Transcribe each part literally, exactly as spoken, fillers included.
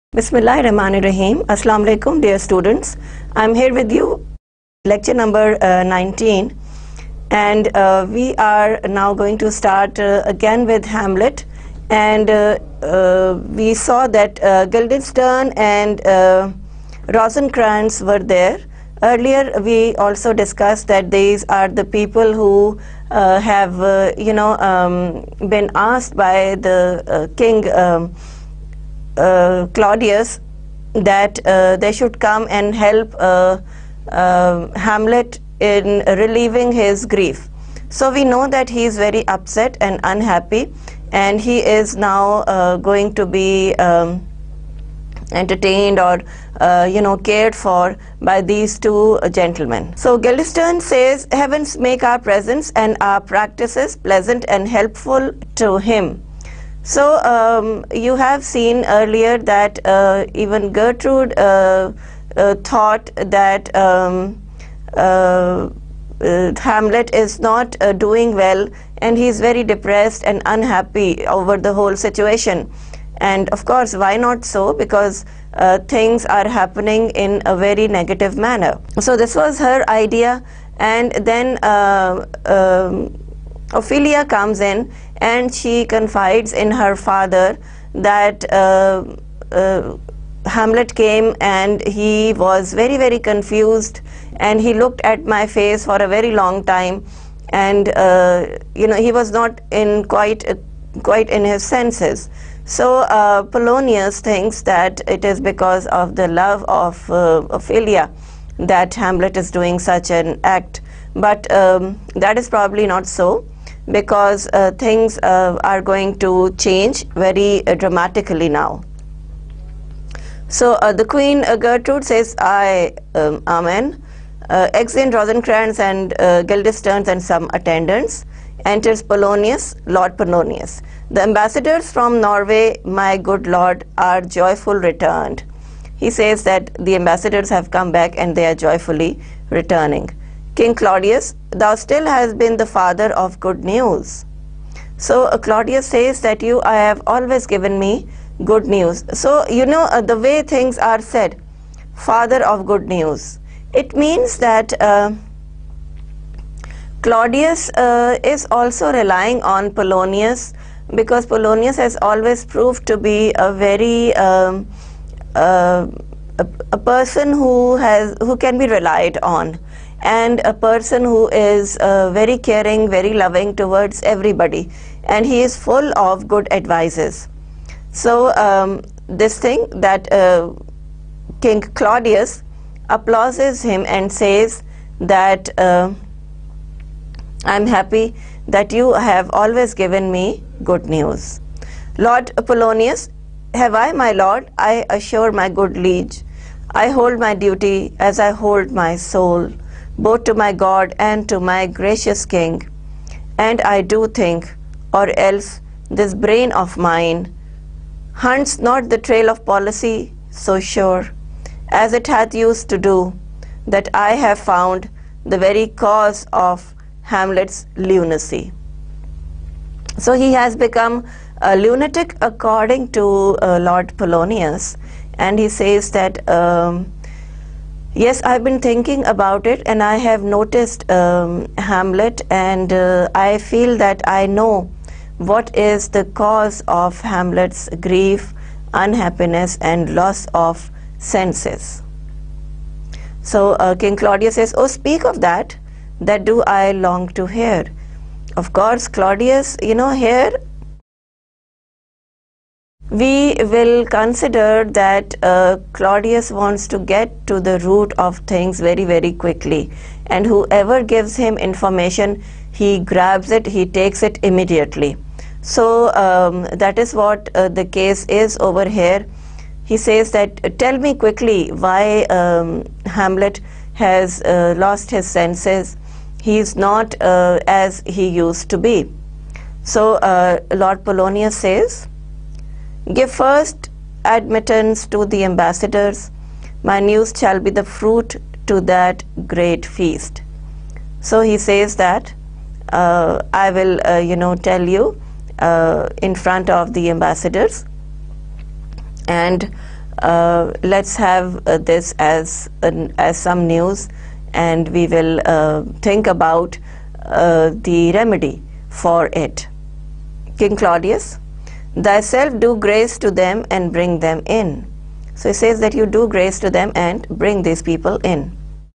Bismillahirrahmanirrahim. Assalamu alaikum, dear students. I'm here with you, lecture number uh, nineteen, and uh, we are now going to start uh, again with Hamlet. And uh, uh, we saw that uh, Guildenstern and uh, Rosencrantz were there. Earlier, we also discussed that these are the people who uh, have, uh, you know, um, been asked by the uh, king. Um, Uh, Claudius that uh, they should come and help uh, uh, Hamlet in relieving his grief. So we know that he is very upset and unhappy, and he is now uh, going to be um, entertained or uh, you know cared for by these two uh, gentlemen. So Guildenstern says, "Heavens make our presence and our practices pleasant and helpful to him." So um, you have seen earlier that uh, even Gertrude uh, uh, thought that um, uh, uh, Hamlet is not uh, doing well, and he is very depressed and unhappy over the whole situation. And of course, why not so? Because uh, things are happening in a very negative manner. So this was her idea, and then uh, um, Ophelia comes in, and she confides in her father that uh, uh, Hamlet came and he was very very confused, and he looked at my face for a very long time, and uh, you know he was not in quite uh, quite in his senses. So uh, Polonius thinks that it is because of the love of uh, Ophelia that Hamlet is doing such an act, but um, that is probably not so, because uh, things uh, are going to change very uh, dramatically now. So uh, the Queen uh, Gertrude says, "I, um, Amen." Uh, exeunt Rosencrantz and uh, Guildenstern and some attendants. Enters Polonius, Lord Polonius. "The ambassadors from Norway, my good lord, are joyful returned." He says that the ambassadors have come back and they are joyfully returning. King Claudius, "Thou still hast been the father of good news." So uh, Claudius says that you I have always given me good news. So you know uh, the way things are said, father of good news, it means that uh, Claudius uh, is also relying on Polonius, because Polonius has always proved to be a very um, uh, a, a person who has who can be relied on, and a person who is uh, very caring, very loving towards everybody, and he is full of good advices. So um, this thing that uh, King Claudius applauses him and says that uh, I'm happy that you have always given me good news. Lord Polonius, "Have I, my lord? I assure my good liege, I hold my duty as I hold my soul, both to my God and to my gracious King. And I do think, or else this brain of mine hunts not the trail of policy so sure, as it hath used to do, that I have found the very cause of Hamlet's lunacy." So he has become a lunatic according to uh, Lord Polonius, and he says that um, yes, I've been thinking about it, and I have noticed um, Hamlet, and uh, I feel that I know what is the cause of Hamlet's grief, unhappiness, and loss of senses. So uh, King Claudius says, "Oh, speak of that, that do I long to hear." Of course, Claudius, you know, here we will consider that uh, Claudius wants to get to the root of things very very quickly, and whoever gives him information, he grabs it, he takes it immediately. So um, that is what uh, the case is over here. He says that, "Tell me quickly why um, Hamlet has uh, lost his senses. He is not uh, as he used to be." So uh, Lord Polonius says, "Give first admittance to the ambassadors. My news shall be the fruit to that great feast." So he says that uh, I will, uh, you know, tell you uh, in front of the ambassadors, and uh, let's have uh, this as an, as some news, and we will uh, think about uh, the remedy for it. King Claudius, thyself do grace to them and bring them in. So he says that you do grace to them and bring these people in.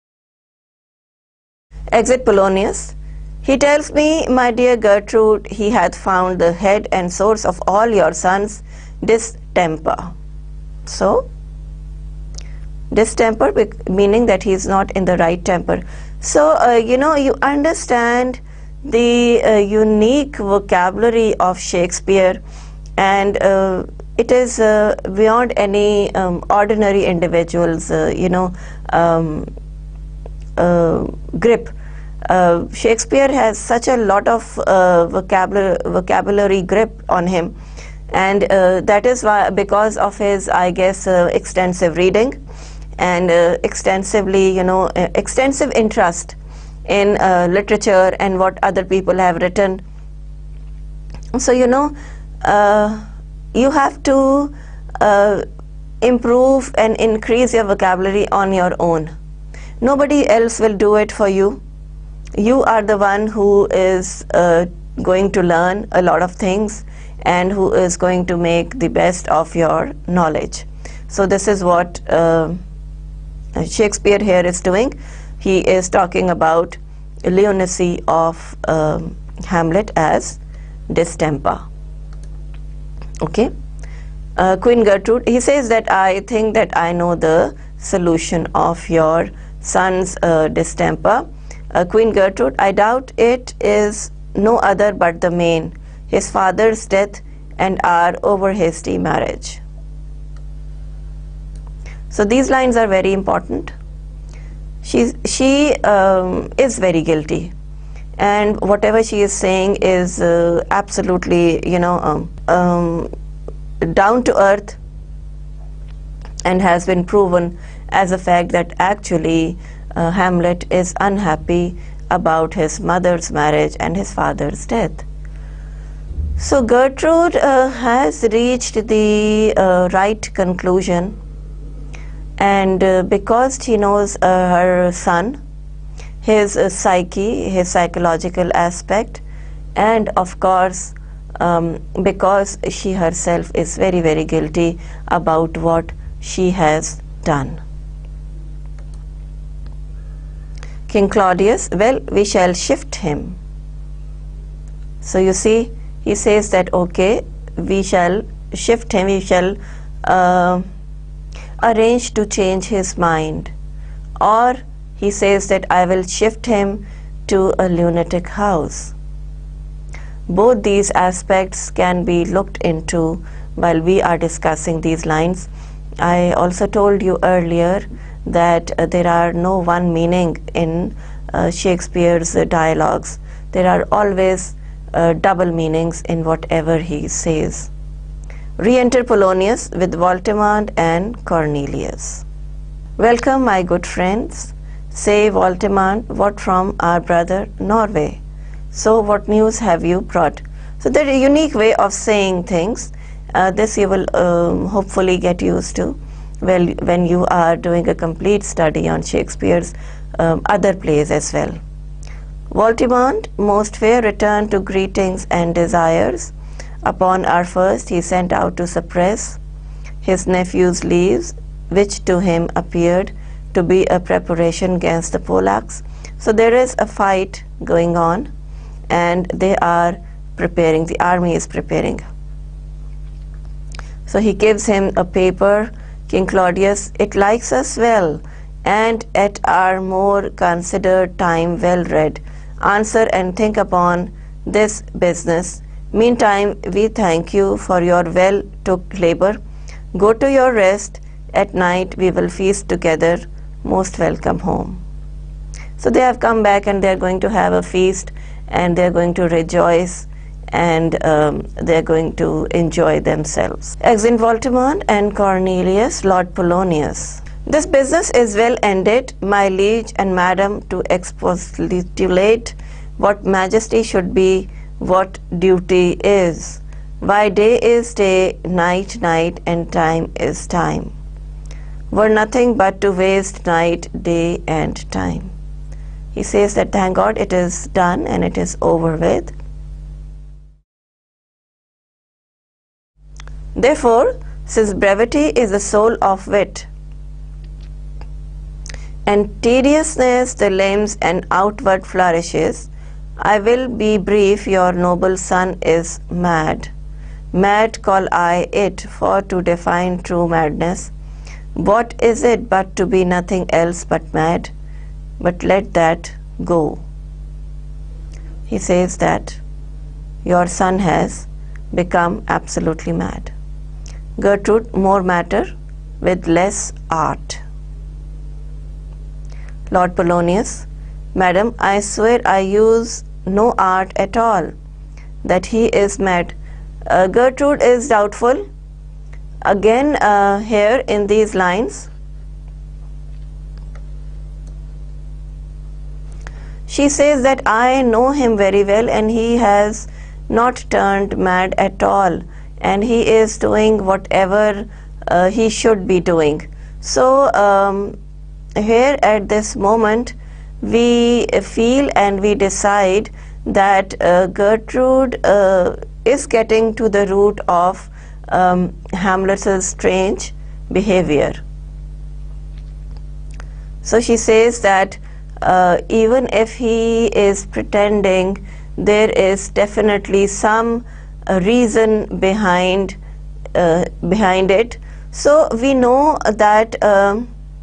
Exit Polonius. He tells me, my dear Gertrude, he hath found the head and source of all your sons' distemper. So, distemper meaning that he is not in the right temper. So, uh, you know, you understand the uh, unique vocabulary of Shakespeare, and uh, it is uh, beyond any um, ordinary individual's, uh, you know, um, uh, grip. Uh, Shakespeare has such a lot of uh, vocabulary, vocabulary grip on him, and uh, that is why, because of his, I guess, uh, extensive reading and uh, extensively, you know, uh, extensive interest in uh, literature and what other people have written. So, you know, uh, you have to uh, improve and increase your vocabulary on your own. Nobody else will do it for you. You are the one who is uh, going to learn a lot of things and who is going to make the best of your knowledge. So this is what uh, Shakespeare here is doing. He is talking about lunacy of um, Hamlet as distemper. Okay. Uh, Queen Gertrude, he says that I think that I know the solution of your son's uh, distemper. Uh, Queen Gertrude, I doubt it is no other but the main, his father's death and our over hasty marriage. So these lines are very important. She, she um, is very guilty, and whatever she is saying is uh, absolutely, you know, um, um, down to earth, and has been proven as a fact that actually uh, Hamlet is unhappy about his mother's marriage and his father's death. So Gertrude uh, has reached the uh, right conclusion, and uh, because she knows uh, her son, his uh, psyche, his psychological aspect, and of course um, because she herself is very very guilty about what she has done. King Claudius, well, we shall shift him. So you see, he says that okay, we shall shift him, we shall uh, arrange to change his mind, or he says that I will shift him to a lunatic house. Both these aspects can be looked into while we are discussing these lines. I also told you earlier that uh, there are no one meaning in uh, Shakespeare's uh, dialogues. There are always uh, double meanings in whatever he says. Re-enter Polonius with Voltimand and Cornelius. Welcome, my good friends. Say, Voltimand, what from our brother Norway? So what news have you brought? So there is a unique way of saying things. Uh, this you will um, hopefully get used to well when you are doing a complete study on Shakespeare's um, other plays as well. Voltimand, most fair, returned to greetings and desires. Upon our first, he sent out to suppress his nephew's leaves, which to him appeared to be a preparation against the Polacks. So there is a fight going on, and they are preparing, the army is preparing. So he gives him a paper. King Claudius, it likes us well, and at our more considered time well read. Answer and think upon this business. Meantime, we thank you for your well took labor. Go to your rest. At night we will feast together. Most welcome home. So they have come back, and they are going to have a feast, and they are going to rejoice, and um, they are going to enjoy themselves. Exit Voltimand and Cornelius, Lord Polonius. This business is well ended, my liege and madam, to expostulate what majesty should be, what duty is. Why day is day, night night, and time is time. were nothing but to waste night, day and time. He says that thank God it is done and it is over with. Therefore, since brevity is the soul of wit, and tediousness the limbs and outward flourishes, I will be brief, your noble son is mad. Mad call I it, for to define true madness. What is it but to be nothing else but mad? But let that go. He says that your son has become absolutely mad. Gertrude, more matter with less art. Lord Polonius, Madam, I swear I use no art at all, that he is mad. Uh, Gertrude is doubtful. Again, uh, here in these lines, she says that I know him very well and he has not turned mad at all, and he is doing whatever uh, he should be doing. So um, here at this moment we feel and we decide that uh, Gertrude uh, is getting to the root of um, Hamlet's strange behavior. So she says that uh, even if he is pretending, there is definitely some uh, reason behind uh, behind it. So we know that uh,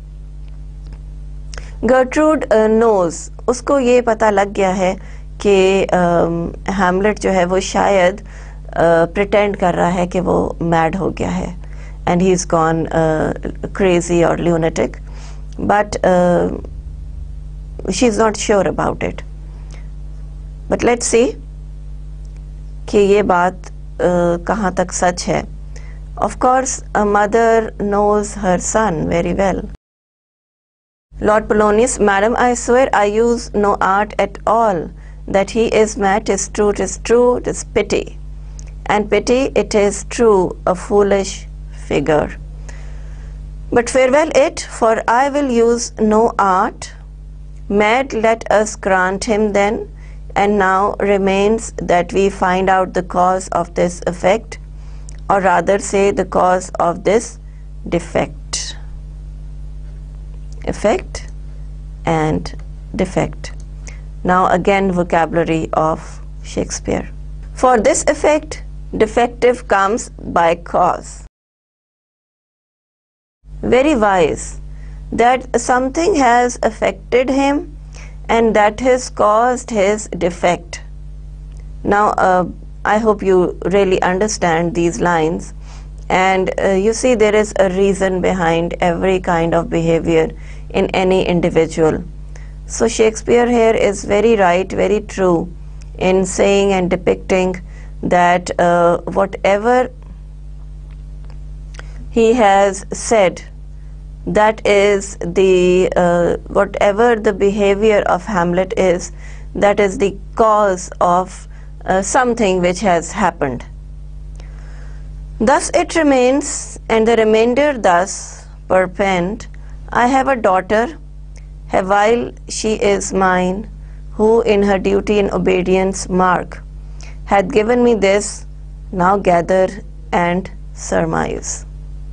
Gertrude uh, knows, उसको ये पता लग गया है कि Hamlet जो है वो शायद प्रिटेंड कर रहा है कि वो मैड हो गया है, and he's gone uh, crazy or lunatic, but uh, she's not sure about it. But let's see कि ये बात uh, कहाँ तक सच है. Of course, a mother knows her son very well. Lord Polonius, Madam, I swear I use no art at all, that he is mad, 'tis true, 'tis true, 'tis pity. And pity, it is true, a foolish figure. But farewell it, for I will use no art. Mad, let us grant him then, and now remains that we find out the cause of this effect, or rather say the cause of this defect. Effect and defect. Now again vocabulary of Shakespeare. For this effect, defective comes by cause. Very wise, that something has affected him and that has caused his defect. Now uh, I hope you really understand these lines, and uh, you see there is a reason behind every kind of behavior in any individual. So Shakespeare here is very right, very true in saying and depicting that uh, whatever he has said, that is the uh, whatever the behavior of Hamlet is, that is the cause of uh, something which has happened. Thus it remains, and the remainder thus perpend. I have a daughter, while she is mine, who in her duty and obedience mark, hath given me this, now gather and surmise.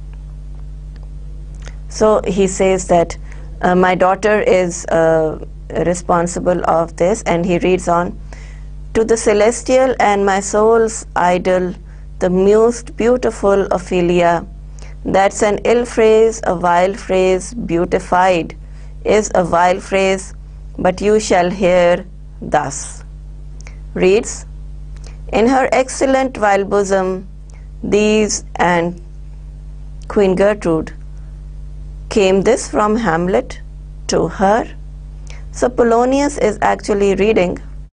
So he says that uh, my daughter is uh, responsible of this, and he reads on, to the celestial and my soul's idol, the most beautiful Ophelia, that's an ill phrase, a vile phrase, beautified is a vile phrase, but you shall hear thus. Reads, in her excellent vile bosom, these and Queen Gertrude, came this from Hamlet to her? So Polonius is actually reading,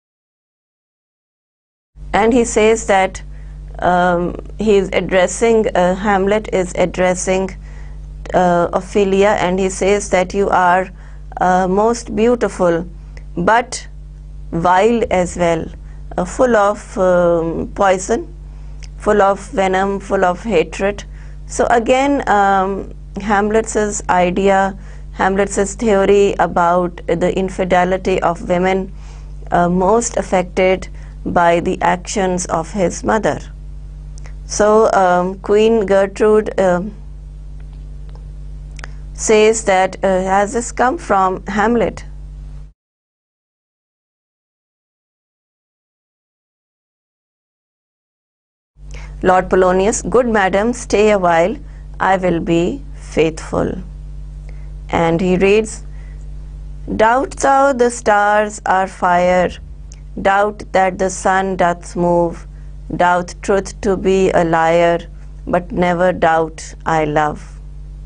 and he says that um, he is addressing, uh, Hamlet is addressing uh, Ophelia, and he says that you are uh, most beautiful but vile as well, uh, full of um, poison, full of venom, full of hatred. So again um, Hamlet's idea, Hamlet's theory about the infidelity of women uh, most affected by the actions of his mother. So um, Queen Gertrude uh, says that uh, has this come from Hamlet? Lord Polonius, good madam, stay a while, I will be faithful. And he reads, doubt thou the stars are fire, doubt that the sun doth move, doubt truth to be a liar, but never doubt I love.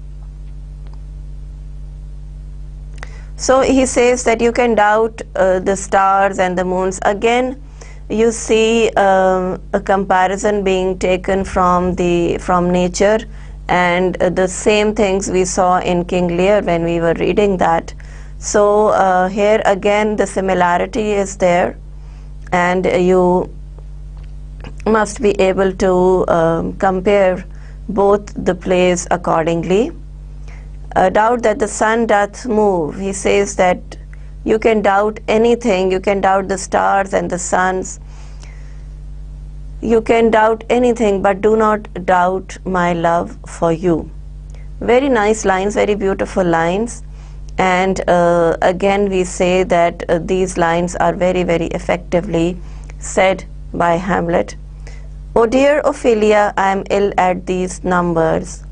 So he says that you can doubt uh, the stars and the moons. Again, you see um, a comparison being taken from the from nature, and uh, the same things we saw in King Lear when we were reading that. So uh, here again the similarity is there, and uh, you must be able to um, compare both the plays accordingly. Uh, doubt that the sun doth move. He says that you can doubt anything, you can doubt the stars and the suns, you can doubt anything, but do not doubt my love for you. Very nice lines, very beautiful lines. And uh, again we say that uh, these lines are very very effectively said by Hamlet. Oh dear Ophelia, I am ill at these numbers.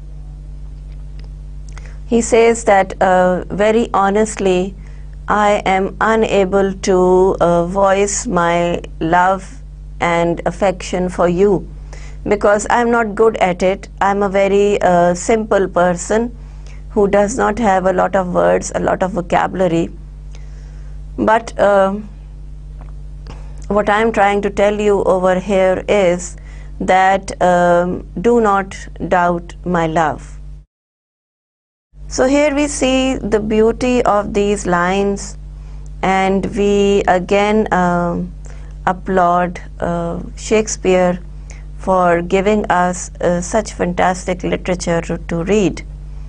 He says that uh, very honestly, I am unable to uh, voice my love and affection for you because I am not good at it. I am a very uh, simple person who does not have a lot of words, a lot of vocabulary. But uh, what I am trying to tell you over here is that um, do not doubt my love. So here we see the beauty of these lines, and we again um, applaud uh, Shakespeare for giving us uh, such fantastic literature to, to read.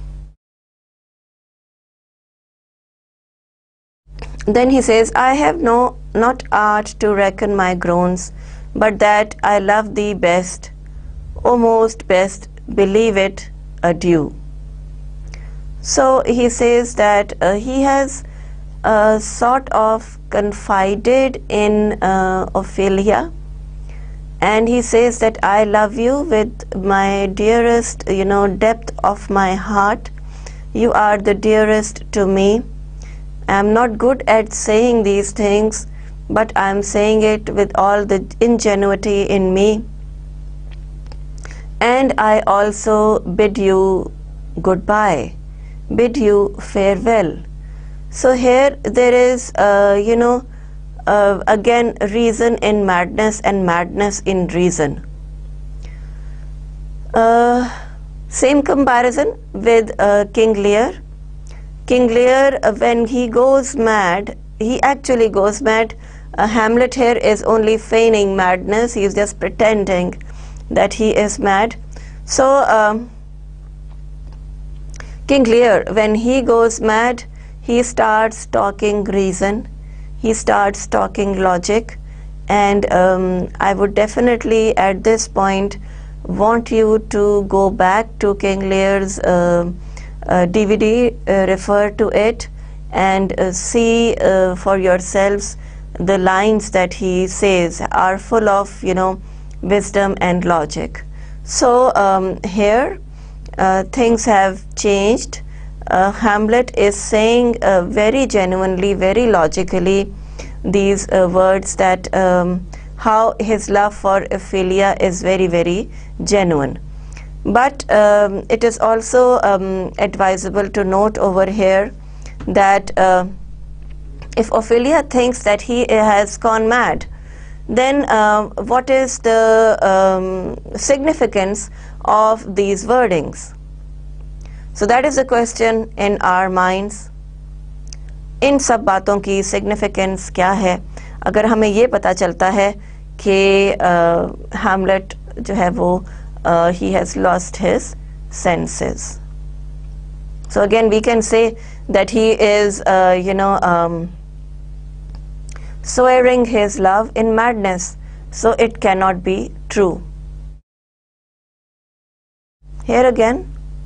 Then he says, I have no not art to reckon my groans, but that I love thee best, O most best, believe it, adieu. So he says that uh, he has uh, sort of confided in uh, Ophelia, and he says that I love you with my dearest, you know, depth of my heart. You are the dearest to me. I am not good at saying these things, but I am saying it with all the ingenuity in me. And I also bid you goodbye, bid you farewell. So here there is, uh, you know, uh, again reason in madness and madness in reason. Uh, same comparison with uh, King Lear. King Lear, uh, when he goes mad, he actually goes mad. Uh, Hamlet here is only feigning madness. He is just pretending that he is mad. So um, King Lear, when he goes mad, he starts talking reason, he starts talking logic, and um, I would definitely at this point want you to go back to King Lear's uh, uh, D V D, uh, refer to it, and uh, see uh, for yourselves the lines that he says are full of, you know, wisdom and logic. So um, here uh, things have changed. Uh, Hamlet is saying uh, very genuinely, very logically these uh, words that um, how his love for Ophelia is very very genuine. But um, it is also um, advisable to note over here that uh, if Ophelia thinks that he has gone mad, then uh, what is the um, significance of these wordings? So that is the question in our minds. इन सब बातों की significance क्या है? अगर हमें ये पता चलता है कि Hamlet जो है वो uh, he has lost his senses. So again, we can say that he is, uh, you know, um, swearing his love in madness. So it cannot be true. Here again.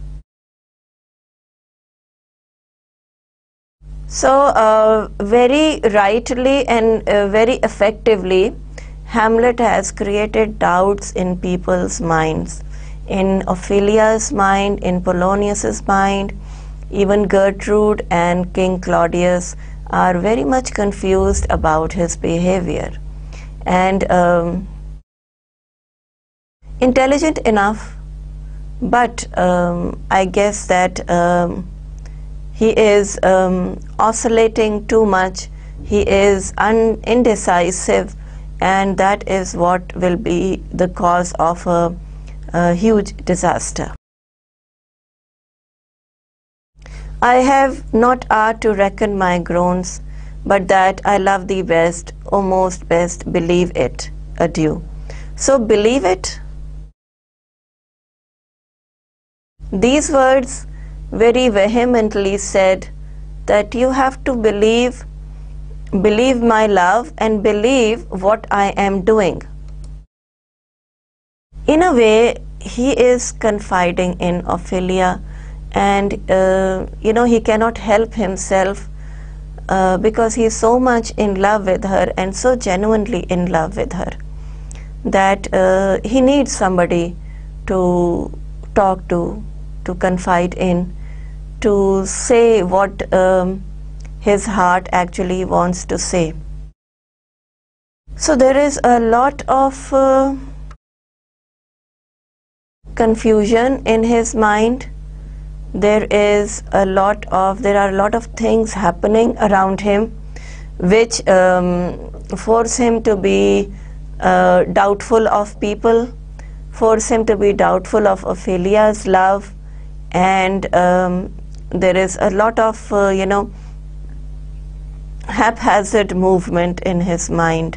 So uh, very rightly and uh, very effectively, Hamlet has created doubts in people's minds. In Ophelia's mind, in Polonius's mind, even Gertrude and King Claudius are very much confused about his behavior. And um, intelligent enough, but um, I guess that um, he is um, oscillating too much, he is un indecisive, and that is what will be the cause of a, a huge disaster. I have not art to reckon my groans, but that I love thee best, O most best, believe it. Adieu. So believe it. These words very vehemently said that you have to believe, believe my love and believe what I am doing. In a way, he is confiding in Ophelia, and uh, you know, he cannot help himself uh, because he is so much in love with her and so genuinely in love with her that uh, he needs somebody to talk to, to confide in, to say what um, his heart actually wants to say. So there is a lot of uh, confusion in his mind. There is a lot of, there are a lot of things happening around him which um, force him to be uh, doubtful of people, force him to be doubtful of Ophelia's love, and um, there is a lot of, uh, you know, haphazard movement in his mind.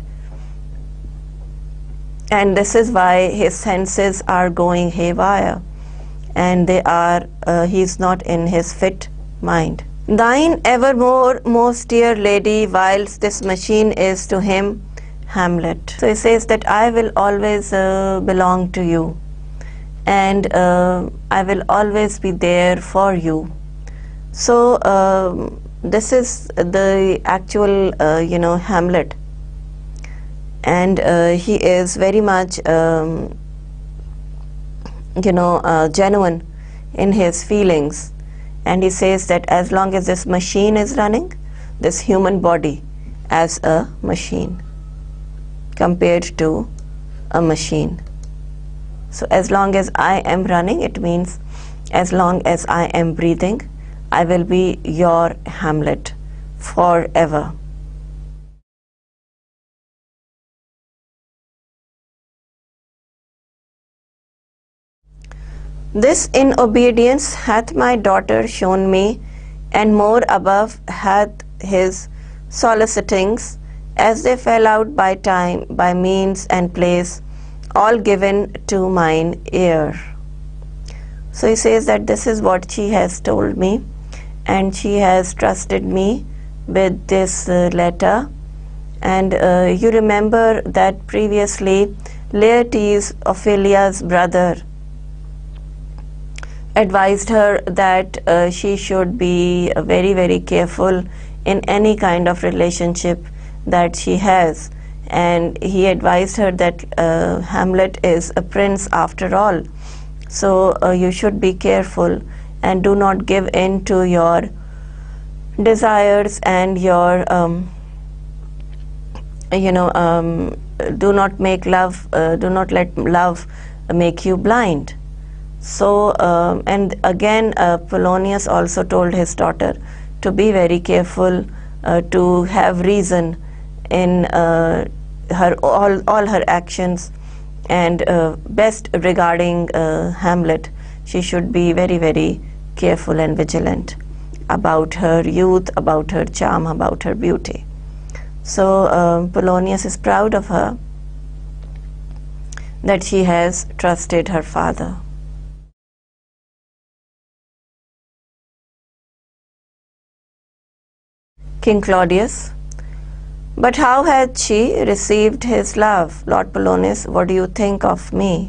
And this is why his senses are going haywire, and they are, uh, he is not in his fit mind. Thine evermore, most dear lady, whilst this machine is to him Hamlet. So he says that I will always uh, belong to you, and uh, I will always be there for you. So um, this is the actual, uh, you know, Hamlet, and uh, he is very much um, you know, uh, genuine in his feelings, and he says that as long as this machine is running, this human body as a machine compared to a machine. So as long as I am running, it means as long as I am breathing, I will be your Hamlet forever. This in obedience hath my daughter shown me, and more above hath his solicitings, as they fell out by time, by means and place, all given to mine ear. So he says that this is what she has told me, and she has trusted me with this uh, letter. And uh, you remember that previously Laertes, Ophelia's brother, advised her that uh, she should be uh, very very careful in any kind of relationship that she has, and he advised her that uh, Hamlet is a prince after all, so uh, you should be careful and do not give in to your desires and your um, you know um, do not make love uh, do not let love make you blind. So, um, and again, uh, Polonius also told his daughter to be very careful, uh, to have reason in uh, her all, all her actions, and uh, best regarding uh, Hamlet, she should be very, very careful and vigilant about her youth, about her charm, about her beauty. So, um, Polonius is proud of her that she has trusted her father. King Claudius. But how had she received his love? Lord Polonius, what do you think of me?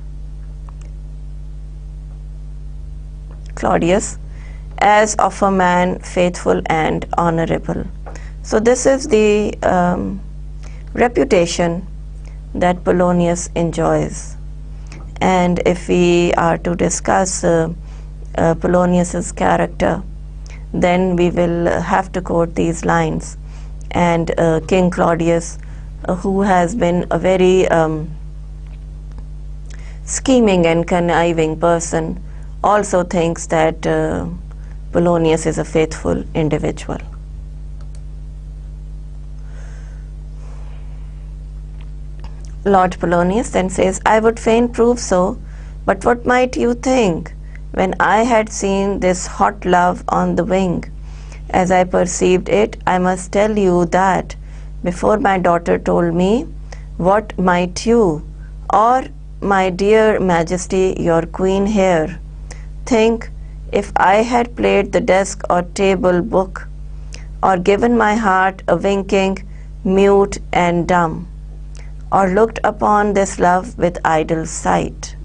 Claudius, as of a man faithful and honorable. So this is the um, reputation that Polonius enjoys. And if we are to discuss uh, uh, Polonius's character, then we will have to quote these lines. And uh, King Claudius, uh, who has been a very um, scheming and conniving person, also thinks that uh, Polonius is a faithful individual. Lord Polonius then says, I would fain prove so, but what might you think when I had seen this hot love on the wing? As I perceived it, I must tell you that before my daughter told me, what might you, or my dear Majesty, your Queen here, think if I had played the desk or table book, or given my heart a winking, mute and dumb, or looked upon this love with idle sight?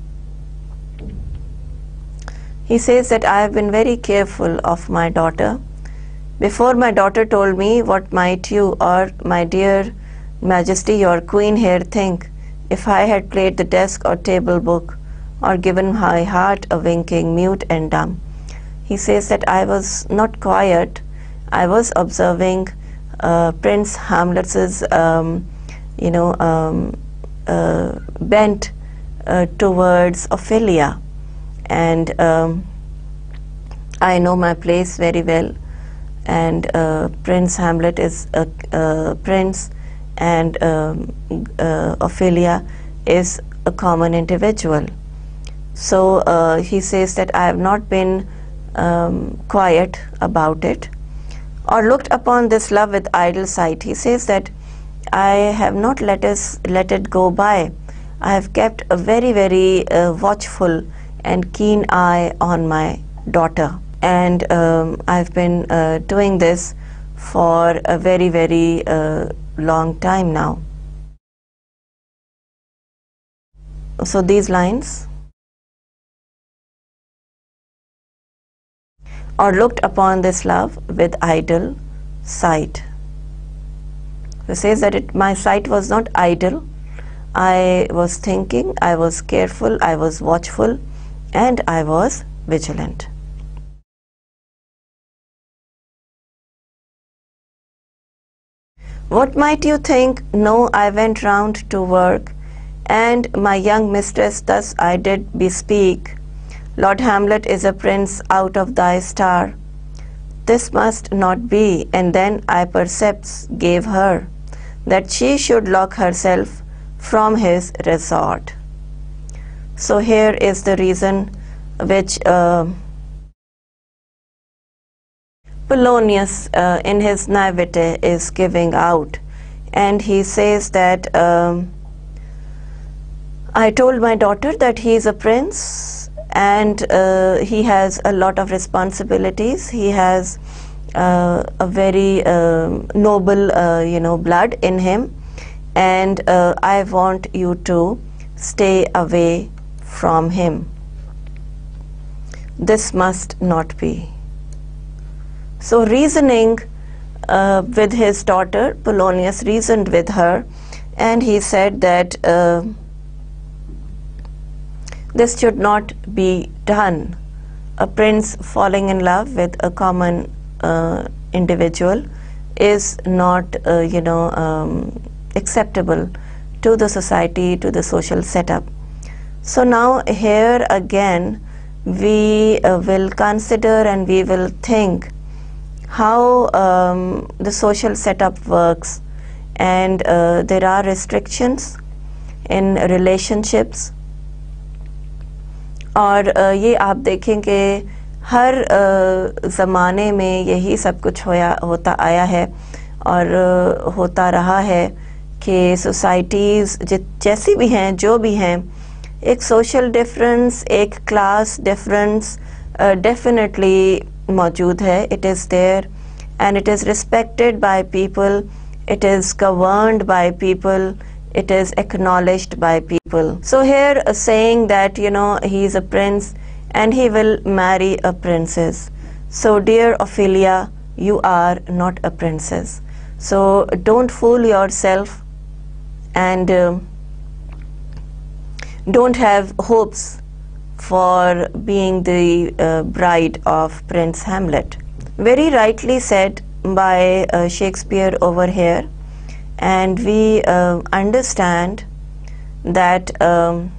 He says that I have been very careful of my daughter. Before my daughter told me, what might you, or my dear Majesty, your Queen here, think if I had played the desk or table book, or given my heart a winking, mute and dumb? He says that I was not quiet. I was observing uh, Prince Hamlet's, um, you know, um, uh, bent uh, towards Ophelia, and um, I know my place very well. And uh, Prince Hamlet is a, a prince, and um, uh, Ophelia is a common individual. So uh, he says that I have not been um, quiet about it, or looked upon this love with idle sight. He says that I have not let us let it go by. I have kept a very, very uh, watchful and keen eye on my daughter. And um, I've been uh, doing this for a very, very uh, long time now. So these lines, or looked upon this love with idle sight. It says that it, my sight was not idle. I was thinking, I was careful, I was watchful, and I was vigilant. What might you think? No, I went round to work, and my young mistress thus I did bespeak. Lord Hamlet is a prince out of thy star. This must not be. And then I percepts gave her that she should lock herself from his resort. So here is the reason which uh, Polonius uh, in his naivete is giving out, and he says that um, I told my daughter that he is a prince, and uh, he has a lot of responsibilities. He has uh, a very uh, noble uh, you know blood in him, and uh, I want you to stay away from him. This must not be. So reasoning uh, with his daughter, Polonius reasoned with her, and he said that uh, this should not be done. A prince falling in love with a common uh, individual is not, uh, you know, um, acceptable to the society, to the social setup. So now here again we uh, will consider and we will think how um, the social setup works, and uh, there are restrictions in relationships. और uh, ये आप देखें कि हर uh, ज़माने में यही सब कुछ होया होता आया है और uh, होता रहा है कि सोसाइटीज़ जैसी भी हैं, जो भी हैं, एक सोशल डिफरेंस, एक क्लास डिफरेंस डेफिनेटली मौजूद है. It is there, and it is respected by people, it is governed by people, it is acknowledged by people. So here uh, saying that, you know, he is a prince and he will marry a princess. So dear Ophelia, you are not a princess. So don't fool yourself, and uh, don't have hopes for being the uh, bride of Prince Hamlet. Very rightly said by uh, Shakespeare over here, and we uh, understand that um,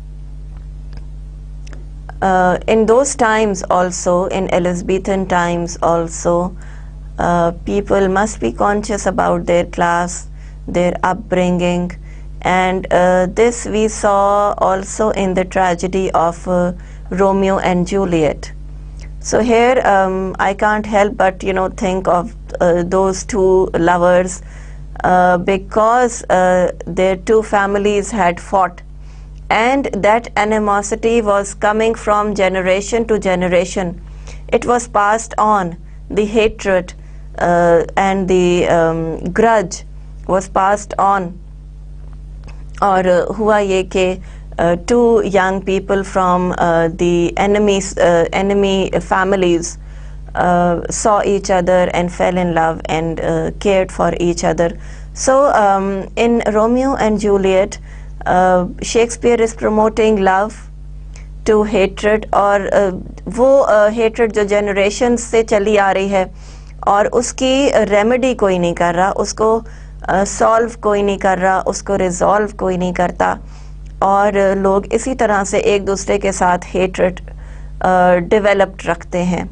uh, in those times also, in Elizabethan times also, uh, people must be conscious about their class, their upbringing, and uh, this we saw also in the tragedy of uh, Romeo and Juliet. So here um, I can't help but, you know, think of uh, those two lovers uh, because uh, their two families had fought, and that animosity was coming from generation to generation. It was passed on. The hatred uh, and the um, grudge was passed on. Or uh, hua ye ke uh, two young people from uh, the enemies, uh, enemy families uh, saw each other and fell in love and uh, cared for each other. So um, in Romeo and Juliet, uh, Shakespeare is promoting love to hatred, और uh, वो uh, hatred जो generations से चली आ रही है और उसकी remedy कोई नहीं कर रहा, उसको सॉल्व uh, कोई नहीं कर रहा, उसको रिजॉल्व कोई नहीं करता, और uh, लोग इसी तरह से एक दूसरे के साथ हेट्रेड डेवलप्ड रखते हैं.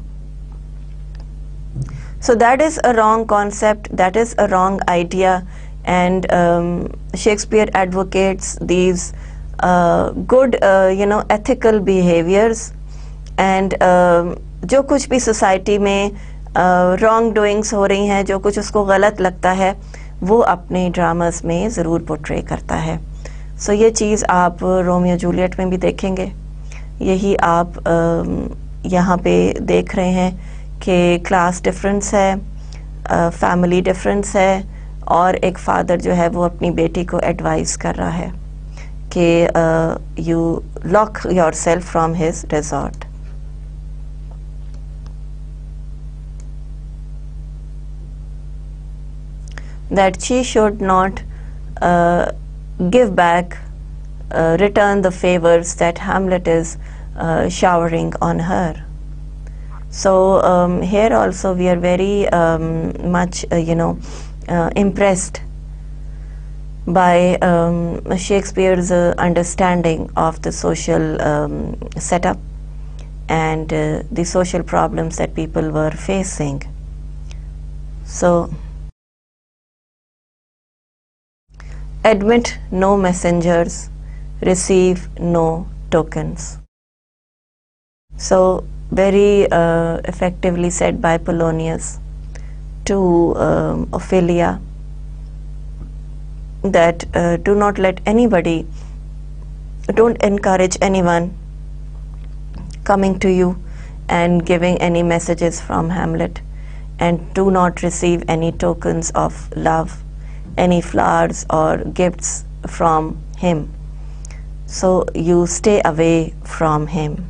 So that is a wrong concept, that is a wrong idea, and Shakespeare advocates these good you know ethical behaviours, and जो कुछ भी सोसाइटी में रॉन्ग uh, डूइंग्स हो रही हैं, जो कुछ उसको गलत लगता है, वो अपने ड्रामास में ज़रूर पोर्ट्रे करता है. सो so, ये चीज़ आप रोमियो जूलियट में भी देखेंगे. यही आप uh, यहाँ पे देख रहे हैं कि क्लास डिफरेंस है, फैमिली uh, डिफरेंस है, और एक फादर जो है वो अपनी बेटी को एडवाइस कर रहा है कि you lock yourself from his resort. That she should not uh, give back, uh, return the favors that Hamlet is uh, showering on her. So um, here also we are very um, much, uh, you know, uh, impressed by um, Shakespeare's uh, understanding of the social um, setup and uh, the social problems that people were facing. So, admit no messengers, receive no tokens. So very uh, effectively said by Polonius to um, Ophelia, that uh, do not let anybody, don't encourage anyone coming to you and giving any messages from Hamlet, and do not receive any tokens of love, any flowers or gifts from him. So you stay away from him.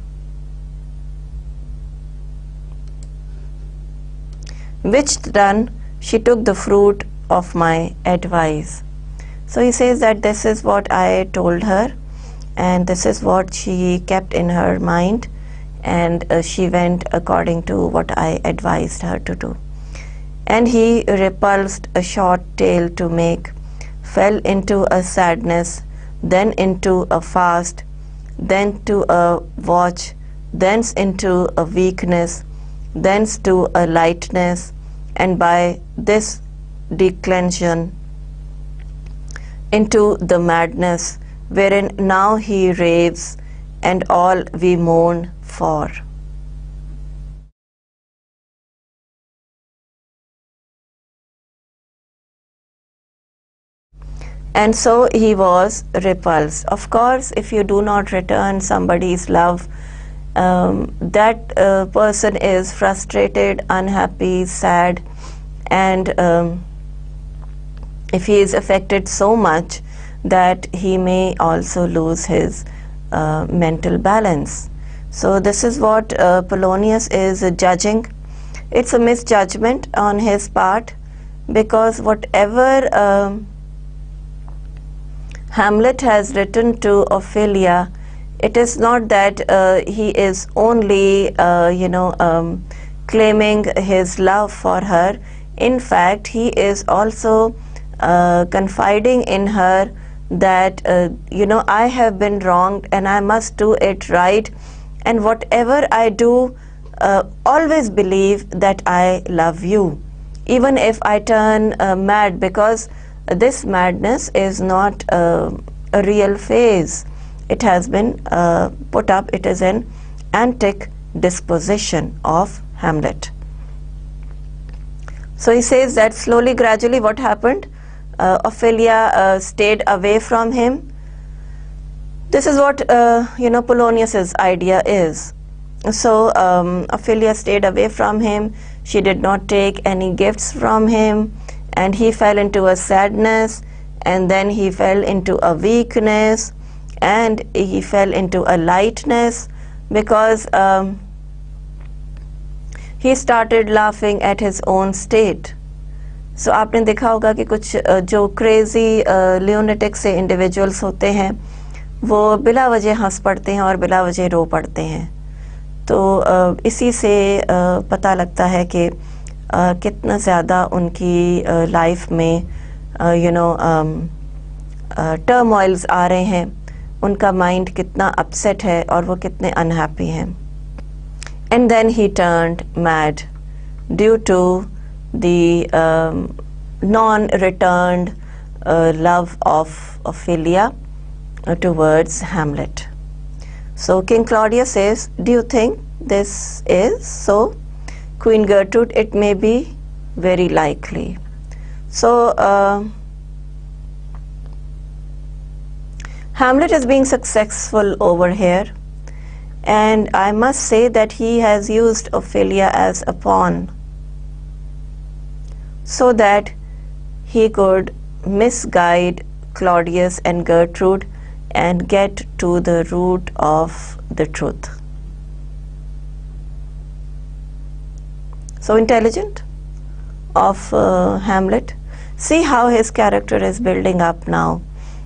Which done, she took the fruit of my advice. So he says that this is what I told her, and this is what she kept in her mind, and uh, she went according to what I advised her to do. And he repulsed a short tale to make, fell into a sadness, then into a fast, then to a watch, thence into a weakness, thence to a lightness, and by this declension into the madness wherein now he raves, and all we mourn for. And so he was repulsed. Of course, if you do not return somebody's love, um, that uh, person is frustrated, unhappy, sad, and um, if he is affected so much that he may also lose his uh, mental balance. So this is what uh, Polonius is uh, judging. It's a misjudgment on his part, because whatever uh, Hamlet has written to Ophelia, it is not that uh, he is only uh, you know um, claiming his love for her. In fact, he is also uh, confiding in her that uh, you know I have been wronged and I must do it right, and whatever I do, uh, always believe that I love you, even if I turn uh, mad, because this madness is not uh, a real phase. It has been uh, put up. It is an antic disposition of Hamlet. So he says that slowly, gradually, what happened? Uh, Ophelia uh, stayed away from him. This is what uh, you know Polonius's idea is. So um, Ophelia stayed away from him. She did not take any gifts from him, and he fell into a sadness, and then he fell into a weakness, and he fell into a lightness, because um, he started laughing at his own state. So आपने देखा होगा कि कुछ uh, जो crazy uh, lunatic से individuals होते हैं, वो बिला वजह हंस पड़ते हैं और बिला वजह रो पड़ते हैं. तो uh, इसी से uh, पता लगता है कि uh, कितना ज़्यादा उनकी लाइफ uh, में यू नो टर्मोइल्स आ रहे हैं, उनका माइंड कितना अपसेट है और वो कितने अनहैप्पी हैं. And then he turned mad due to the um, non-returned uh, love of Ophelia uh, towards Hamlet. So King Claudius says, do you think this is so? Queen Gertrude, it may be very likely. So uh, Hamlet is being successful over here, and I must say that he has used Ophelia as a pawn so that he could misguide Claudius and Gertrude and get to the root of the truth. So intelligent of uh, Hamlet. See how his character is building up now.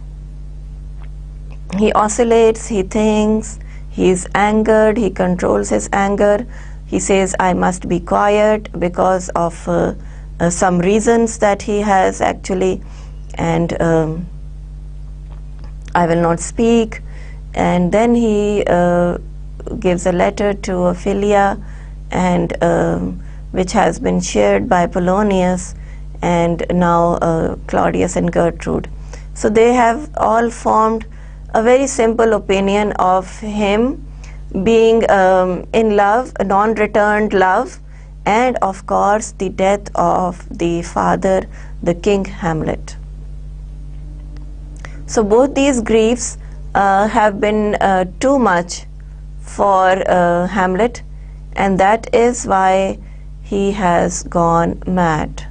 He oscillates, he thinks, he is angered, he controls his anger. He says, I must be quiet because of uh, uh, some reasons that he has actually, and um, I will not speak. And then he uh, gives a letter to Ophelia, and um, which has been shared by Polonius and now uh, Claudius and Gertrude. So they have all formed a very simple opinion of him being um, in love, a non-returned love, and of course the death of the father, the King Hamlet. So both these griefs uh, have been uh, too much for uh, Hamlet, and that is why he has gone mad.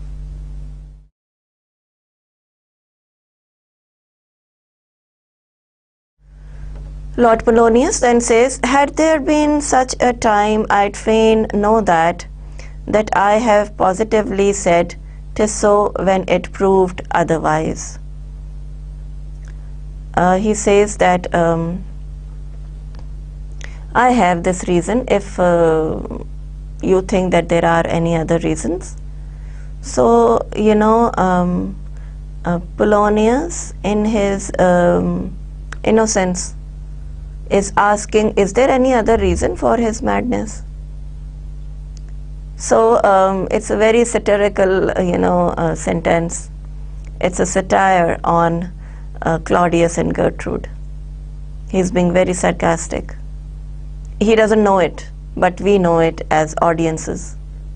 Lord Polonius then says, had there been such a time, I'd fain know that, that I have positively said, 'tis so when it proved otherwise. Uh, he says that um, I have this reason, if uh, you think that there are any other reasons. So, you know, um, uh, Polonius in his um, innocence is asking, is there any other reason for his madness? So um, it's a very satirical, uh, you know, uh, sentence. It's a satire on uh, Claudius and Gertrude. He's being very sarcastic. He doesn't know it, but we know it as audiences.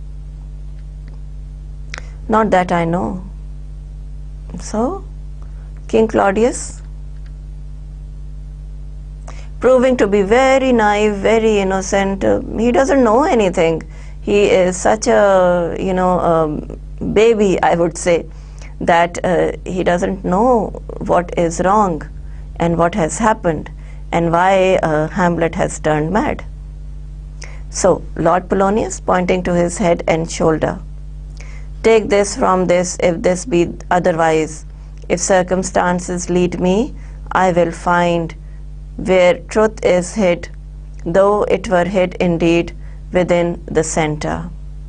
Not that I know. So, King Claudius, proving to be very naive, very innocent, uh, he doesn't know anything. He is such a, you know, um, baby, I would say, that uh, he doesn't know what is wrong and what has happened and why uh, Hamlet has turned mad. So, Lord Polonius, pointing to his head and shoulder, take this from this, if this be otherwise. If circumstances lead me, I will find where truth is hid, though it were hid indeed within the center.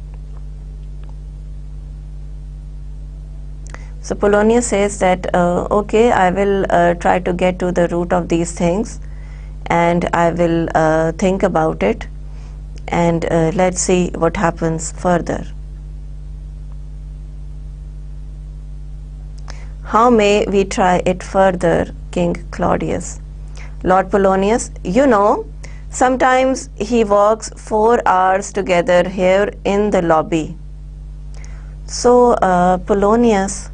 So Polonius says that, uh, okay, I will uh, try to get to the root of these things, and I will uh, think about it, and uh, let's see what happens further. How may we try it further, King Claudius? Lord Polonius, you know, sometimes he walks four hours together here in the lobby. So uh, Polonius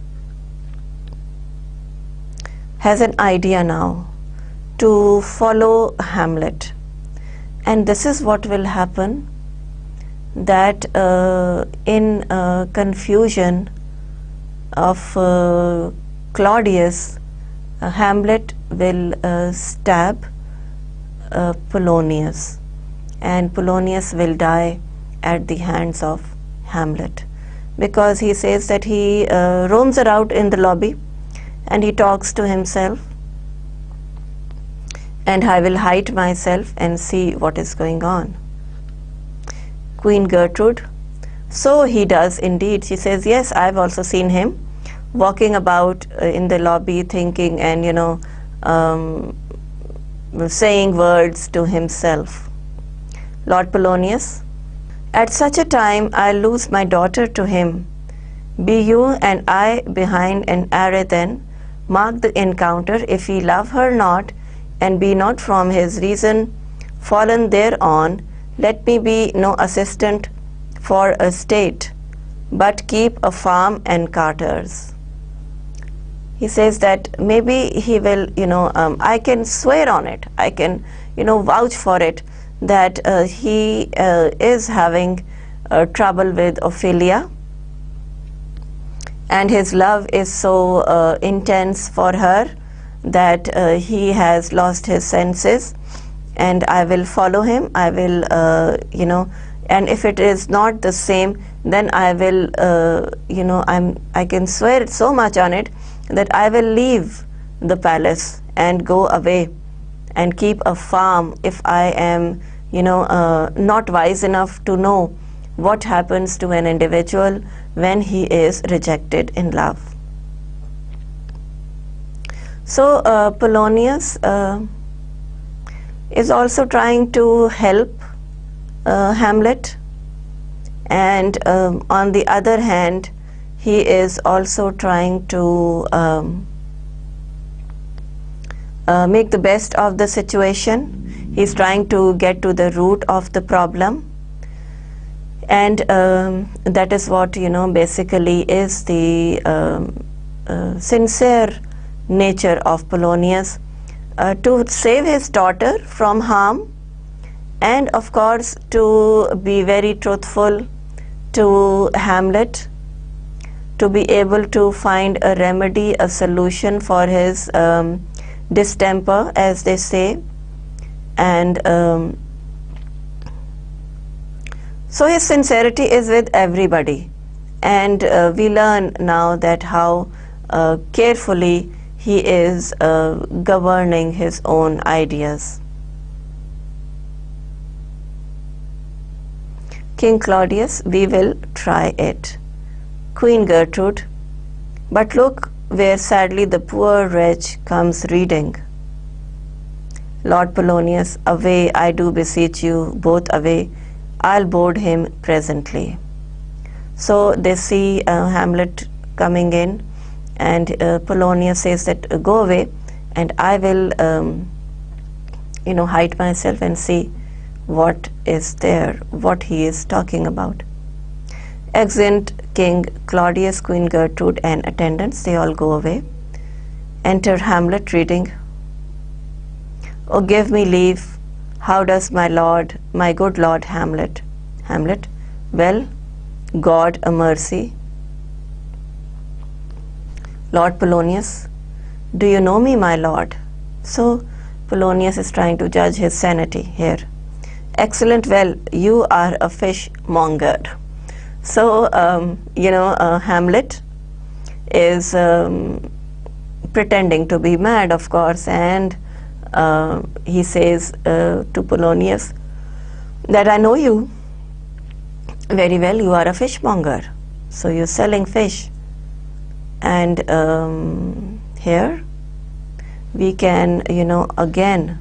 has an idea now to follow Hamlet, and this is what will happen, that uh, in uh, confusion of uh, Claudius, uh, Hamlet will uh, stab uh, Polonius, and Polonius will die at the hands of Hamlet, because he says that he uh, roams around in the lobby and he talks to himself, and I will hide myself and see what is going on. Queen Gertrude, so he does indeed. She says, yes, I've also seen him walking about uh, in the lobby, thinking and, you know, um, saying words to himself. Lord Polonius, at such a time I'll lose my daughter to him. Be you and I behind an array then, mark the encounter. If he love her not, and be not from his reason fallen thereon, let me be no assistant for a state, but keep a farm and carters. He says that maybe he will, you know, um, I can swear on it, I can, you know, vouch for it, that uh, he uh, is having uh, trouble with Ophelia, and his love is so uh, intense for her that uh, he has lost his senses, and I will follow him, I will, uh, you know, and if it is not the same, then I will, uh, you know, I'm, I can swear so much on it that I will leave the palace and go away and keep a farm if I am, you know, uh, not wise enough to know what happens to an individual when he is rejected in love. So uh, Polonius uh, is also trying to help uh, Hamlet, and um, on the other hand he is also trying to um, uh, make the best of the situation. He's trying to get to the root of the problem, and um, that is what, you know, basically is the um, uh, sincere nature of Polonius, uh, to save his daughter from harm, and of course to be very truthful to Hamlet, to be able to find a remedy, a solution for his um, distemper, as they say, and um, so his sincerity is with everybody, and uh, we learn now that how uh, carefully he is uh, governing his own ideas. King Claudius, we will try it. Queen Gertrude, but look where sadly the poor wretch comes reading. Lord Polonius, away, I do beseech you, both away, I'll board him presently. So they see uh, Hamlet coming in, and uh, Polonius says that uh, go away, and I will, um, you know, hide myself and see what is there, what he is talking about. Exeunt King Claudius, Queen Gertrude, and attendants, they all go away. Enter Hamlet reading. Oh, give me leave. How does my lord, my good lord Hamlet, Hamlet, well, God a mercy. Lord Polonius, do you know me, my lord? So Polonius is trying to judge his sanity here. Excellent, well, you are a fishmonger. So, um, you know, uh, Hamlet is um, pretending to be mad, of course, and uh, he says uh, to Polonius that I know you very well, you are a fishmonger, so you're selling fish. And um, here we can, you know, again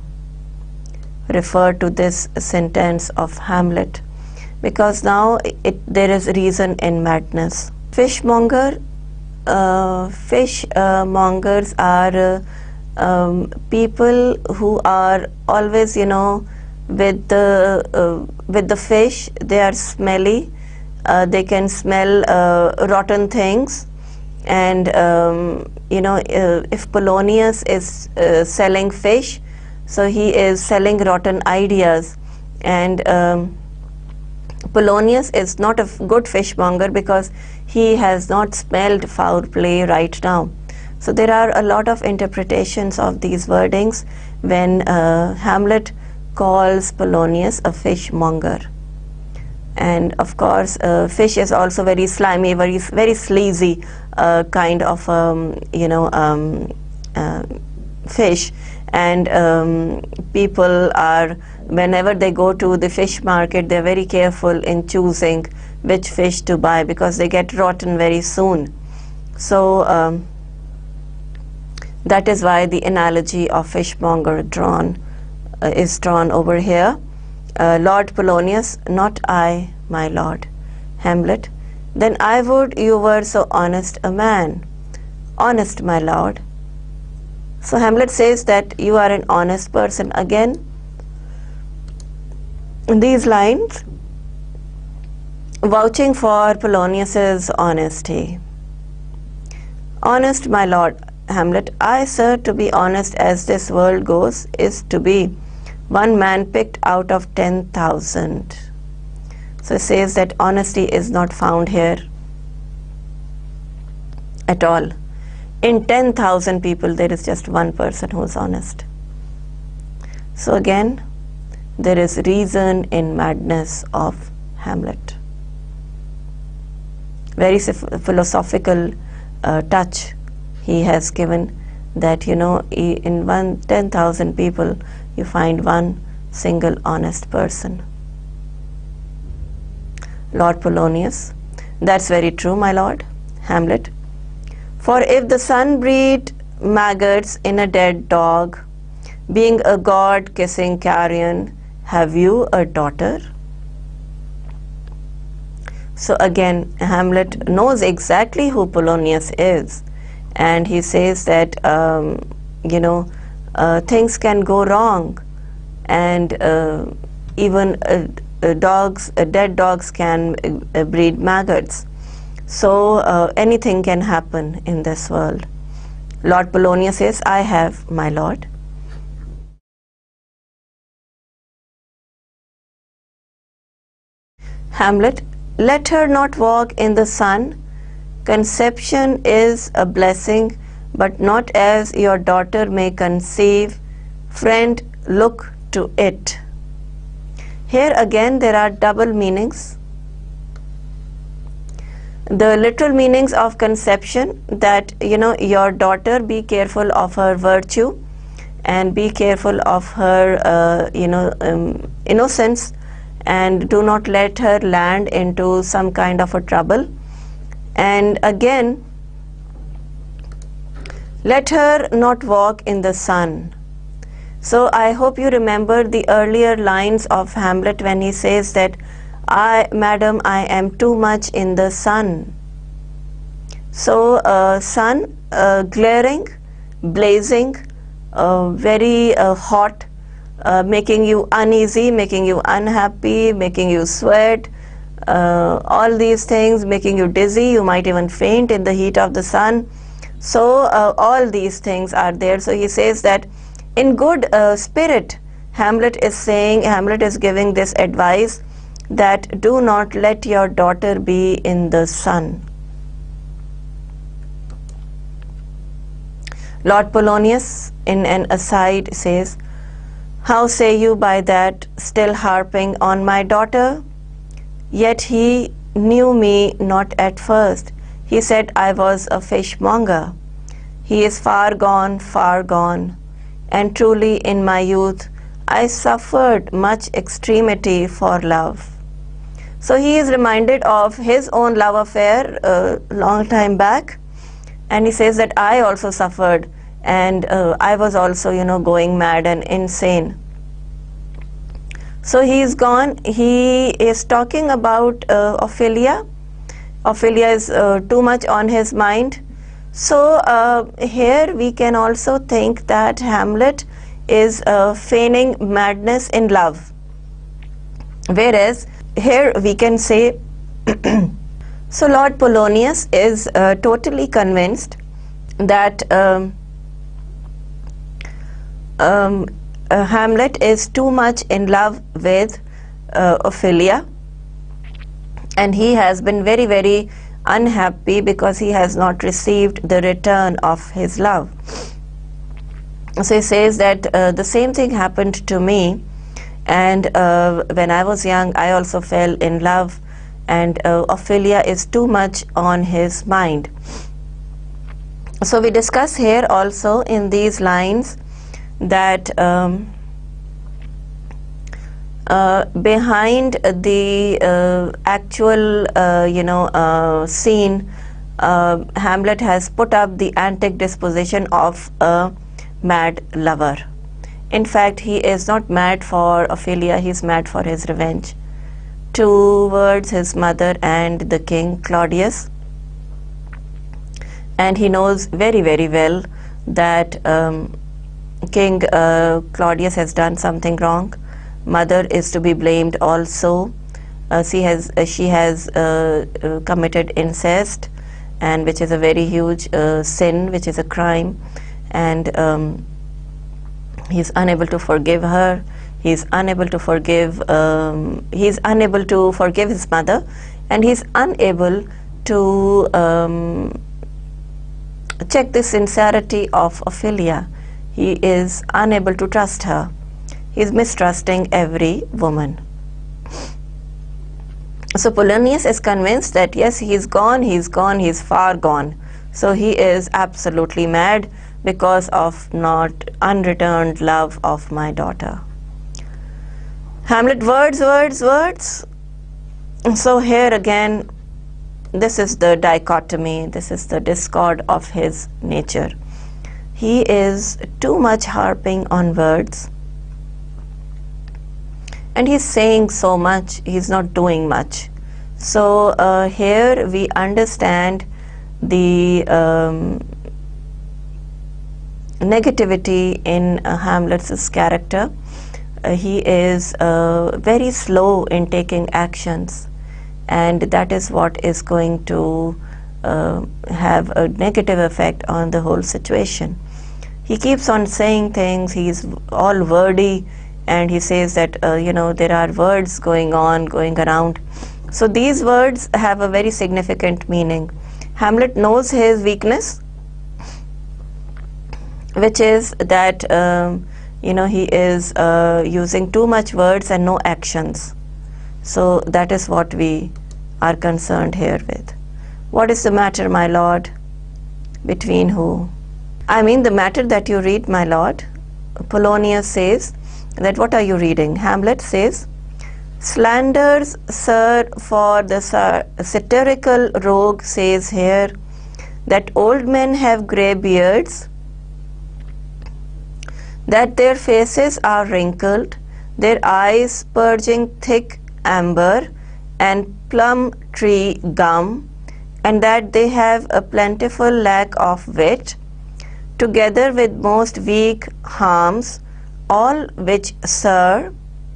refer to this sentence of Hamlet, because now it, there is reason in madness. Fishmonger, uh, fishmongers uh, are uh, um, people who are always, you know, with the uh, with the fish. They are smelly. Uh, they can smell uh, rotten things, and um, you know, uh, if Polonius is uh, selling fish, so he is selling rotten ideas, and um, Polonius is not a good fishmonger because he has not smelled foul play right now. So there are a lot of interpretations of these wordings when uh, Hamlet calls Polonius a fishmonger. And of course, uh, fish is also very slimy, very very sleazy uh, kind of um, you know um, uh, fish. And um, people are, whenever they go to the fish market, they're very careful in choosing which fish to buy because they get rotten very soon. So um, that is why the analogy of fishmonger drawn uh, is drawn over here. Uh, Lord Polonius, not I, my lord. Hamlet, then I would you were so honest a man. Honest, my lord. So Hamlet says that you are an honest person. Again, in these lines, vouching for Polonius's honesty. Honest, my lord. Hamlet, I, sir, to be honest as this world goes, is to be one man picked out of ten thousand. So it says that honesty is not found here at all. In ten thousand people, there is just one person who is honest. So again, there is reason in madness of Hamlet. Very philosophical uh, touch he has given, that, you know, in one ten thousand people, you find one single honest person. Lord Polonius, that's very true, my lord. Hamlet, for if the sun breed maggots in a dead dog, being a god kissing carrion, have you a daughter? So again, Hamlet knows exactly who Polonius is, and he says that um, you know uh, things can go wrong, and uh, even uh, uh, dogs, uh, dead dogs can uh, breed maggots. So uh, anything can happen in this world. Lord Polonius says, I have, my lord. Hamlet, let her not walk in the sun. Conception is a blessing, but not as your daughter may conceive. Friend, look to it. Here again there are double meanings. The literal meanings of conception, that, you know, your daughter, be careful of her virtue and be careful of her uh, you know um, innocence, and do not let her land into some kind of a trouble. And again, let her not walk in the sun. So I hope you remember the earlier lines of Hamlet when he says that, I, madam, I am too much in the sun. So uh, sun, uh, glaring, blazing, uh, very uh, hot, uh, making you uneasy, making you unhappy, making you sweat, uh, all these things, making you dizzy, you might even faint in the heat of the sun. So uh, all these things are there. So he says that in good uh, spirit, Hamlet is saying, Hamlet is giving this advice that do not let your daughter be in the sun. Lord Polonius in an aside says, how say you by that, still harping on my daughter? Yet he knew me not at first. He said I was a fishmonger. He is far gone, far gone. And truly in my youth I suffered much extremity for love. So he is reminded of his own love affair a long time back, and he says that I also suffered, and uh, I was also, you know, going mad and insane. So he is gone. He is talking about uh, Ophelia. Ophelia is uh, too much on his mind. So uh, here we can also think that Hamlet is uh, feigning madness in love, whereas here we can say so Lord Polonius is uh, totally convinced that um, um, uh, Hamlet is too much in love with uh, Ophelia, and he has been very very unhappy because he has not received the return of his love. So he says that uh, the same thing happened to me, and uh, when I was young I also fell in love, and uh, Ophelia is too much on his mind. So we discuss here also in these lines that um, uh, behind the uh, actual uh, you know uh, scene, uh, Hamlet has put up the antic disposition of a mad lover. In fact, he is not mad for Ophelia, he is mad for his revenge towards his mother and the king Claudius. And he knows very very well that um, King uh, Claudius has done something wrong. Mother is to be blamed also. Uh, she has uh, she has uh, uh, committed incest, and which is a very huge uh, sin, which is a crime, and um, he is unable to forgive her. He is unable to forgive. Um, he is unable to forgive his mother, and he is unable to um, check the sincerity of Ophelia. He is unable to trust her. He is mistrusting every woman. So Polonius is convinced that yes, he is gone, he is gone, he is far gone. So he is absolutely mad because of not unreturned love of my daughter. Hamlet, words, words, words. So here again, this is the dichotomy, this is the discord of his nature. He is too much harping on words, and he's saying so much, he's not doing much. So uh, here we understand the um, negativity in uh, Hamlet's character. Uh, he is uh, very slow in taking actions, and that is what is going to uh, have a negative effect on the whole situation. He keeps on saying things, he's all wordy, and he says that uh, you know there are words going on, going around. So these words have a very significant meaning. Hamlet knows his weakness, which is that um, you know he is uh, using too much words and no actions. So that is what we are concerned here with. What is the matter, my lord? Between who? I mean the matter that you read, my lord. Polonius says that what are you reading? Hamlet says, slanders, sir, for the satirical rogue says here that old men have grey beards, that their faces are wrinkled, their eyes purging thick amber and plum tree gum, and that they have a plentiful lack of wit, together with most weak harms, all which, sir,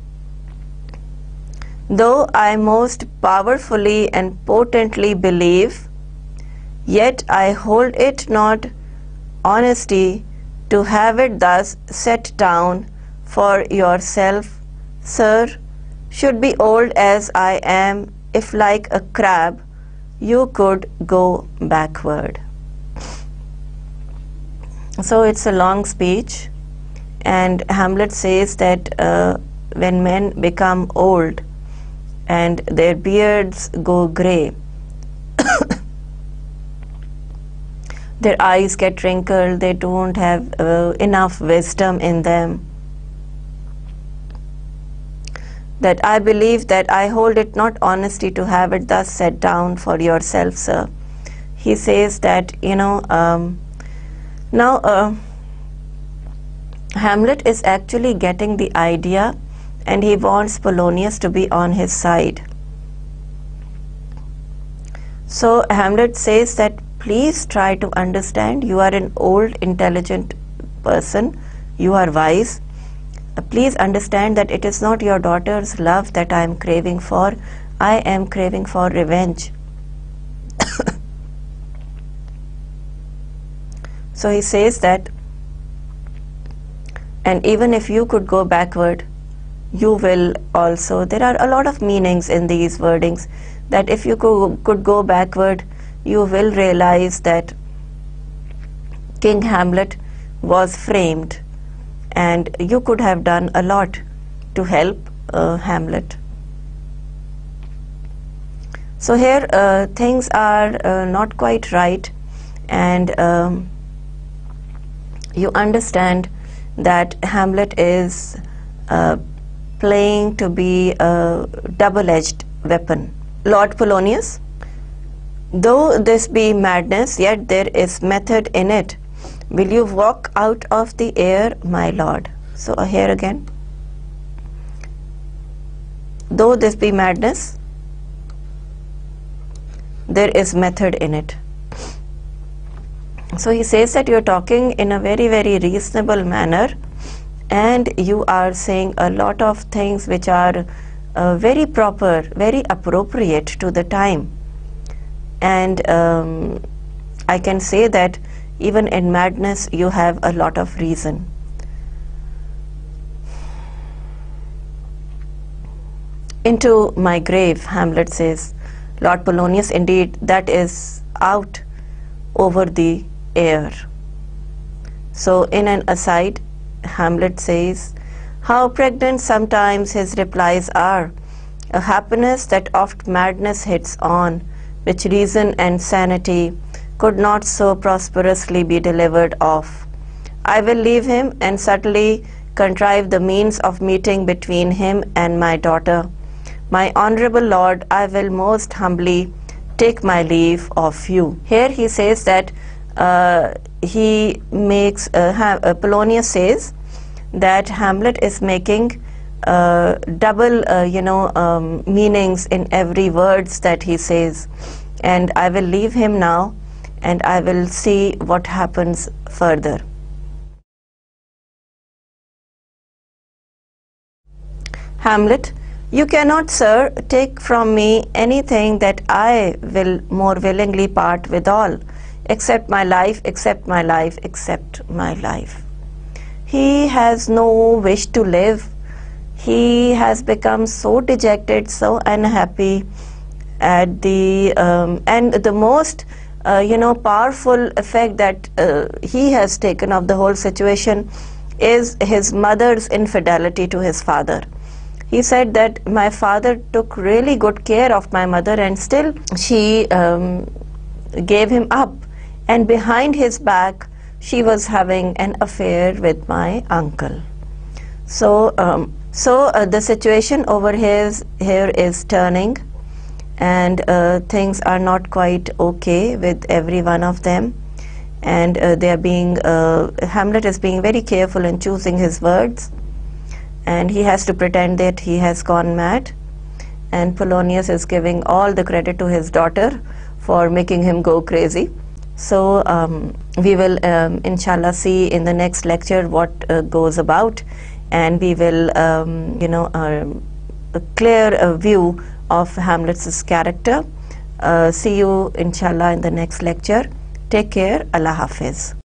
though I most powerfully and potently believe, yet I hold it not honesty to have it thus set down for yourself, sir, should be old as I am, if like a crab you could go backward. So it's a long speech, and Hamlet says that uh, when men become old and their beards go grey, their eyes get wrinkled, they don't have uh, enough wisdom in them, that I believe that I hold it not honesty to have it thus set down for yourself, sir. He says that, you know, um, now uh, Hamlet is actually getting the idea, and he wants Polonius to be on his side. So Hamlet says that please try to understand, you are an old intelligent person, you are wise. Uh, please understand that it is not your daughter's love that I am craving for, I am craving for revenge. So he says that, and even if you could go backward, you will also, there are a lot of meanings in these wordings, that if you co could go backward, you will realize that King Hamlet was framed, and you could have done a lot to help uh, Hamlet. So here uh, things are uh, not quite right, and um, you understand that Hamlet is uh, playing to be a double-edged weapon. Lord Polonius, though this be madness, yet there is method in it. Will you walk out of the air, my lord? So uh, here again, though this be madness, there is method in it. So he says that you are talking in a very, very reasonable manner, and you are saying a lot of things which are uh, very proper, very appropriate to the time. And um, I can say that even in madness you have a lot of reason. Into my grave, Hamlet says. Lord Polonius, indeed, that is out over the air. So in an aside, Hamlet says, how pregnant sometimes his replies are, a happiness that oft madness hits on, which reason and sanity could not so prosperously be delivered of. I will leave him and subtly contrive the means of meeting between him and my daughter. My honorable lord, I will most humbly take my leave of you. Here he says that uh, he makes, uh, uh, Polonius says that Hamlet is making uh, double, uh, you know, um, meanings in every words that he says. And I will leave him now, and I will see what happens further. Hamlet, you cannot, sir, take from me anything that I will more willingly part withal, except my life, except my life, except my life. He has no wish to live. He has become so dejected, so unhappy at the, um, and the most uh, you know, powerful effect that uh, he has taken of the whole situation is his mother's infidelity to his father. He said that my father took really good care of my mother, and still she um, gave him up, and behind his back she was having an affair with my uncle. So, um, so uh, the situation over his, here is turning, and uh, things are not quite okay with every one of them, and uh, they are being, uh, Hamlet is being very careful in choosing his words, and he has to pretend that he has gone mad, and Polonius is giving all the credit to his daughter for making him go crazy. So um, we will um, inshallah see in the next lecture what uh, goes about, and we will um, you know uh, a clear uh, view of Hamlet's character. Uh, see you inshallah in the next lecture. Take care. Allah Hafiz.